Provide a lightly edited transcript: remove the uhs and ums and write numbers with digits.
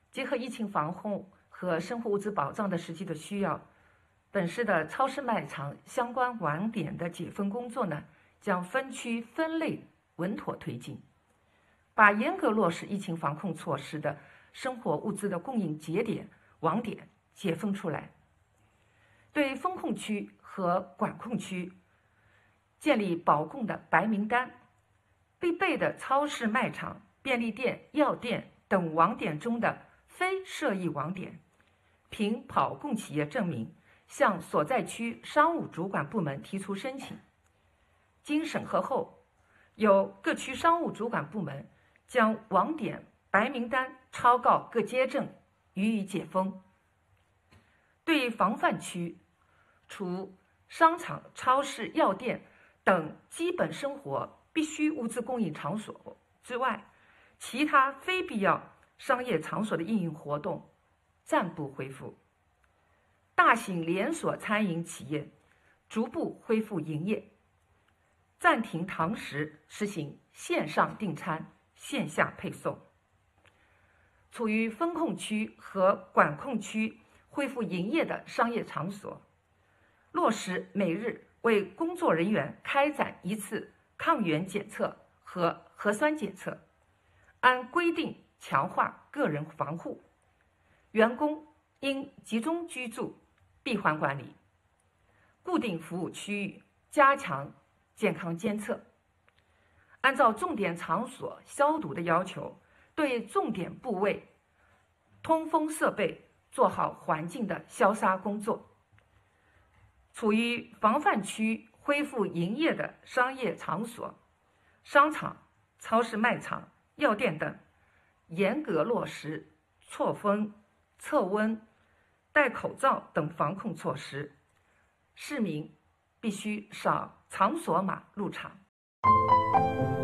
结合疫情防控和生活物资保障的实际的需要，本市的超市卖场相关网点的解封工作呢，将分区分类稳妥推进，把严格落实疫情防控措施的生活物资的供应节点网点解封出来，对封控区和管控区建立保供的白名单，必备的超市卖场、便利店、药店等网点中的非涉疫网点，凭保供企业证明向所在区商务主管部门提出申请，经审核后，由各区商务主管部门将网点白名单抄告各街镇，予以解封。对防范区，除商场、超市、药店等基本生活必需物资供应场所之外，其他非必要商业场所的运营活动暂不恢复。大型连锁餐饮企业逐步恢复营业，暂停堂食，实行线上订餐、线下配送。处于封控区和管控区恢复营业的商业场所，落实每日为工作人员开展一次抗原检测和核酸检测，按规定强化个人防护，员工应集中居住，闭环管理，固定服务区域加强健康监测，按照重点场所消毒的要求，对重点部位、通风设备做好环境的消杀工作。处于防范区恢复营业的商业场所、商场、超市卖场、药店等，严格落实错峰、测温、戴口罩等防控措施，市民必须扫场所码入场。